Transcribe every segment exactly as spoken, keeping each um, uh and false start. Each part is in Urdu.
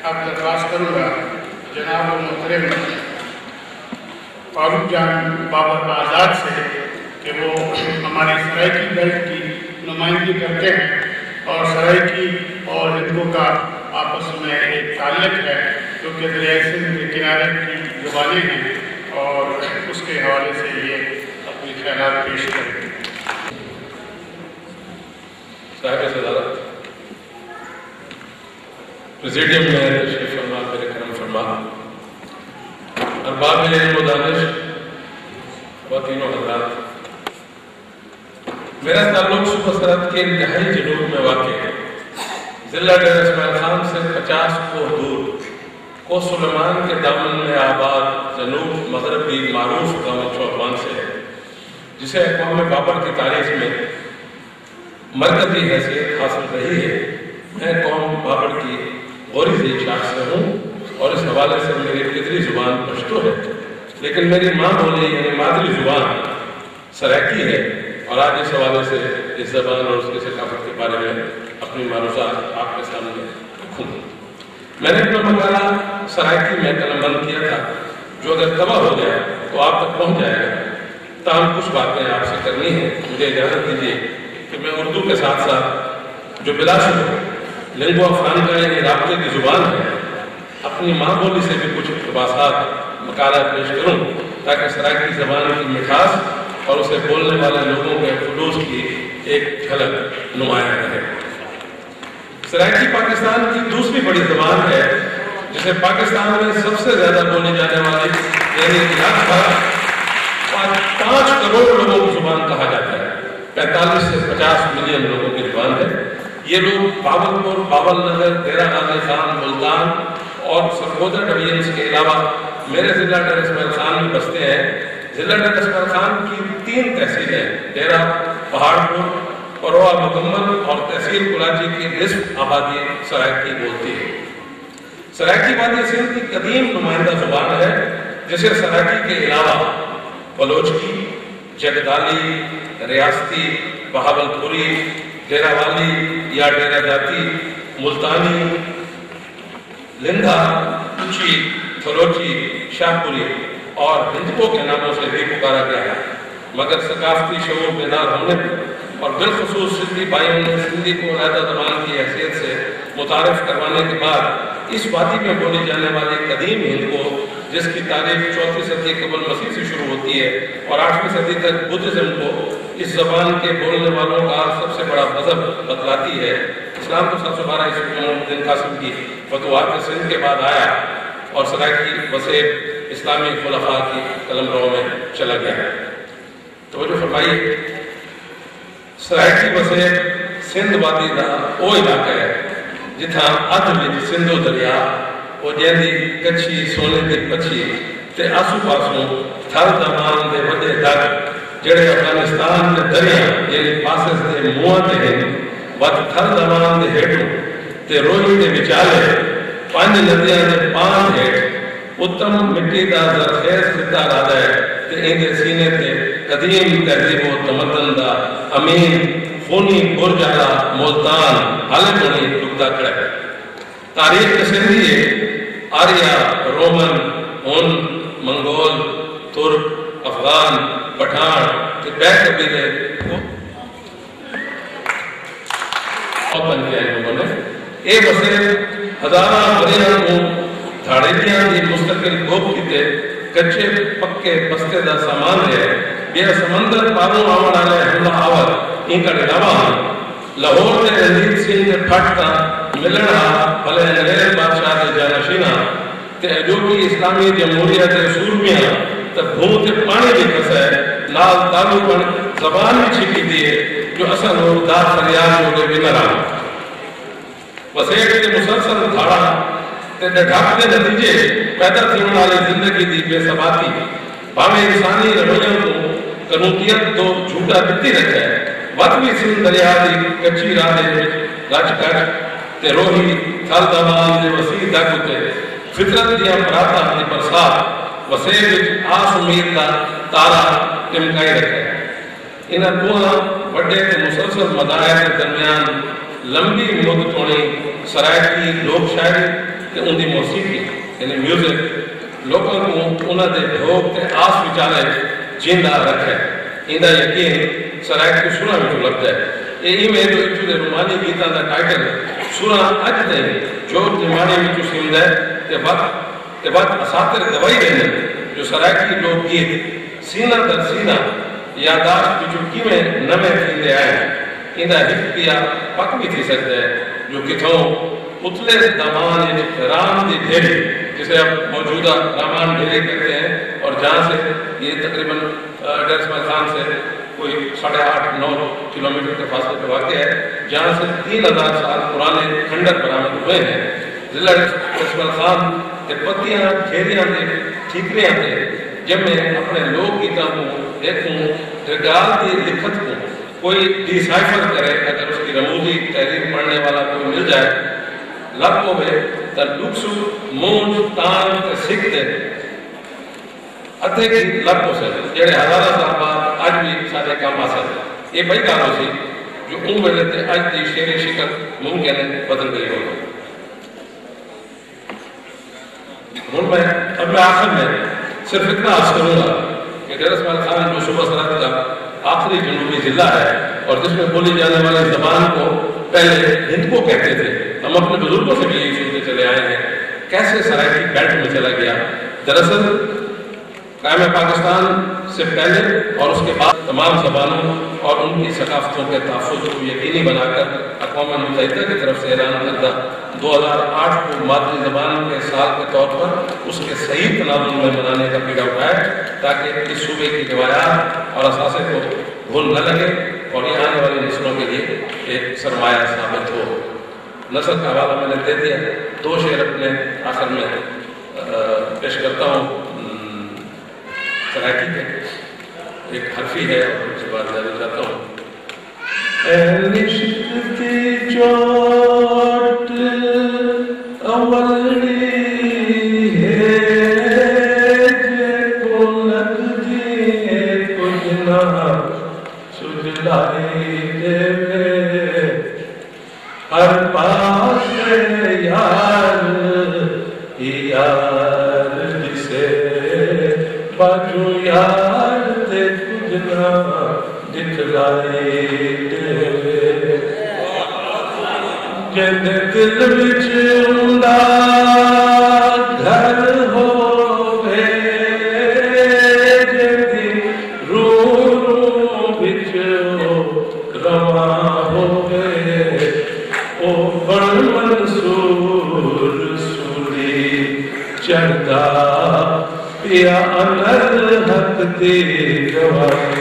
اب درخواست کروں گا جناب محترم فاروق جان بابر آزاد سے کہ وہ ہماری سرائیکی بیلٹ کی نمائندگی کرتے ہیں، اور سرائیکی اور ہندکو کا آپس میں ایک تعلق ہے کیونکہ دریائے سندھ کے کنارے کی زبانیں ہیں، اور اس کے حوالے سے یہ اپنی خیالات پیش کریں۔ صاحب صدارت، پریزیڈیم میں تشریف فرما، میرے کرم فرما، ارباب علم و دانش، خواتین و حضرات، میرا تعلق صوبہ سرحد کے انتہائی جنوب میں واقع ہے، ضلع ڈیرہ اسماعیل خان سے پچاس کوہ دور، کوہ سلیمان کے دامن میں آباد جنوب مغربی معروف گاؤں چوکوان سے ہے، جسے اقوام بابر کی تاریخ میں مرکزی حیثیت حاصل رہی ہے۔ میں قوم بابر کی غوری ذیل شاخ سے ہوں، اور اس حوالے سے میری فطری زبان پشتو ہے، لیکن میری ماں بولی یعنی مادری زبان سرائیکی ہے، اور آج اس حوالے سے اس زبان اور اس کی ثقافت کے بارے میں اپنی معروضات آپ کے سامنے رکھوں گا۔ میں نے اپنا مقالہ سرائیکی میں قلم بند کیا تھا، جو اگر تباہ ہو گیا تو آپ تک پہنچ جائے گا، تاہم کچھ باتیں آپ سے کرنی ہیں۔ مجھے اجازت دیجیے کہ میں اردو کے ساتھ ساتھ جو بلا شبہ لنگوا فرانکا یعنی رابطے کی زبان ہے، اپنی ماں بولی سے بھی کچھ اقتباسات مقالہ پیش کروں، تاکہ سرائیکی زبان کی مٹھاس اور اسے بولنے والے لوگوں کے خلوص کی ایک جھلک نمایاں رہے۔ سرائیکی پاکستان کی دوسری بڑی زبان ہے، جسے پاکستان میں سب سے زیادہ بولی جانے والی یعنی لاکھ پانچ کروڑ لوگوں کی زبان کہا جاتا ہے، پینتالیس سے پچاس ملین لوگوں کی زبان ہے۔ یہ لوگ باولپور، باول نگر، ڈیرہ غازی خان، ملتان اور سرگودا ڈویژنز کے علاوہ میرے ضلع ڈیرہ اسماعیل خان میں بستے ہیں۔ ضلع ڈیرہ اسماعیل خان کی تین تحصیلیں ڈیرہ، پہاڑپور، پروہ مکمل اور تحصیل کراچی کی نصف آبادی سرائیکی بولتی ہے۔ سرائیکی وادی سندھ کی قدیم نمائندہ زبان ہے، جسے سرائیکی کے علاوہ بلوچی، جگدالی، ریاستی، بہاولپوری، ڈیرہ والی یا ڈیرہ جاتی، ملتانی، لندھا، کچی، تھلوچی، شاہ پوری اور ہندکو کے ناموں سے بھی پکارا گیا ہے، مگر ثقافتی شعور بیدار ہونے اور بالخصوص سندھی بھائیوں نے سندھی کو علیحدہ زبان کی حیثیت سے متعارف کروانے کے بعد اس وادی میں بولی جانے والی قدیم ہندکو، جس کی تاریخ چوتھی صدی قبل مسیح سے شروع ہوتی ہے اور آٹھویں صدی تک بدھزم کو اس زبان کے بولنے والوں کا سب سے بڑا مذہب بتلاتی ہے۔ اسلام کو سب سے بارہ عیسوی میں محمد بن قاسم کی فتوحات سندھ کے بعد آیا اور سرائیکی وسیب اسلامی خلفاء کی قلم رو میں چلا گیا ہے۔ توجہ فرمائیے، سرائیکی وسیب سندھ وادی کا وہ علاقہ ہے جتھاں ادھ وچ سندھو دریا وہ جیندی کچھی سونے دی پچھی تے آسو پاسوں تھر دمان دے وڈے دگ جڑے افغانستان دے دریا یعنی پاسس دے منہ تے ہیں، وت تھر دمان دے ہیٹوں تے روہی دے وچالے پانچ ندیاں دے پان ہیٹ اتم مٹی دا زرخیز خطہ رادا ہے تے ایندے سینے تے قدیم تہذیب و تمدن دا امین خونی برج آلا ملتان حالے بنی دکھتا کھڑا ہے۔ تاریخ کے سندھی آریا، رومن، ہن، منگول، ترک، افغان، پٹھان تے بے قبیلے اوپن کیا ہے لوگوں نے۔ اے بسے ہزارہ بریاں کو دھاڑیاں دی مستقل گوپ کیتے کچے پکے بستے دا سامان ہے، یہ سمندر پاروں آوڑ آلے حملہ آور ان کا علاوہ لاہور میں رنجیت سنگھ کے پھٹتا ملنا بھلے انگریز بادشاہ کے جانشینہ تے جو کہ اسلامی جمہوریت سورمیاں تے بھوں تے پانی بھی کسے نال تعلق زبان بھی چھپی دیئے جو اصل ہو دا فریاد جو کے بھی نرام وسیق کے مسلسل دھاڑا تے ڈھاک دے نتیجے پیدا تھیون والی زندگی دی بے ثباتی بھاوے انسانی رویوں کو قانونیت تو جھوٹا بتی رکھا ہے۔ وطوی سندھ دریا دی کچی رادے رچ کچ تے روہی تھل دمان دے وسیع دگ تے فطرت دیا پراتا دی برسات وسیع وچ آس امید دا تارا ٹمکائی رکھا ہے۔ انہاں دوہاں وڈے تے مسلسل مداحیں کے درمیان لمبی مدت ہونی سرائیکی لوک شاعری کہ ان کی موسیقی یعنی میوزک لوگوں کو انہوں کے بھوگ کے آس وچارے جیندہ رکھے انہیں یقین سرائک کو سنا میں جو لگتا ہے یہ میں جو ایک رومانی گیتاں کا ٹائٹل سنا اج تھی جو رومانی میں جو سمجھ ہے کہ وقت کہ وقت اساتر گواہی دینے جو سرائکی لوگ گیت سینہ در سینہ یاداشت بھی جو کیویں نمے تھیندے آئے انہیں حق دیا پک بھی تھی سکتے ہیں جو کتھوں اتلے دمان رام دی ڈھیری جسے اب موجودہ رامان ڈھیری کہتے ہیں اور جہاں سے یہ تقریباً ڈیر اسماعیل خان سے کوئی ساڑھے آٹھ نو کلومیٹر کے فاصلے پہ واقع ہے جہاں سے تین ہزار سال پرانے کھنڈر برآمد ہوئے ہیں ضلع ڈیر اسماعیل خان کے پتیاں ڈھیریاں دے ٹھیکریاں دے جب میں اپنے لوگ گیتاں کو دیکھوں رگال دی لکھت کو کوئی ڈیسائفر کرے اگر اس کی رموزی تحریر پڑھنے والا کوئی مل جائے لب کو بے تر لکسو مونج تان کے سکھتے ادھے کی لب کو سے جڑے ہزارہ سال بعد آج بھی سارے کام آ سکتے یہ بھائی کاروں سی جو ان میں لیتے آج دی شیری شکل ممکن ہے بدل گئی ہوگا ہوں میں اب میں آخر میں صرف اتنا عرض کروں گا کہ ڈیر اسماعیل خان جو صوبہ سرحد کا آخری جنوبی ضلع ہے اور جس میں بولی جانے والی زبان کو پہلے ہند کو کہتے تھے ہم اپنے بزرگوں سے بھی یہی سنتے چلے آئے ہیں کیسے سرائکی بیلٹ میں چلا گیا دراصل قائم پاکستان سے پہلے اور اس کے بعد تمام زبانوں اور ان کی ثقافتوں کے تحفظ کو یقینی بنا کر اقوام متحدہ کی طرف سے اعلان کردہ دو ہزار آٹھ کو مادری زبان کے سال کے طور پر اس کے صحیح تناظر میں منانے کا بیڑا اٹھائے تاکہ اس صوبے کی روایات اور اثاثے کو بھول نہ لگے اور یہ آنے والی نسلوں کے لیے ایک سرمایہ ثابت ہو نسل کا حوالہ میں نے دے دیا دو شعر اپنے آخر میں پیش کرتا ہوں سرائکی کے ایک حرفی ہے اور اس کے بعد جانا چاہتا ہوں اے عشق کی چوٹ اولی ہے جے کو لگ دیے کچھ نہ سجلائی دے ہر پاس یار یار جسے باجو یار تے کچھ نہ دکھلائی دے جن دل بچ اوندا گھر ہووے جن روح روح بچ رواں ہووے او بن منصور سولی چڑھدا پیا انر حق دی گواہی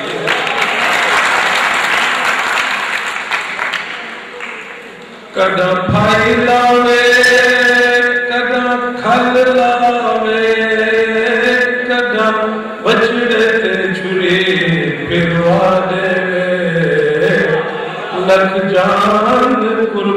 کدا پھائی لاوے کدا کھل لاوے کدا بچڑے تے چھری پھروا دے لکھ جان قربان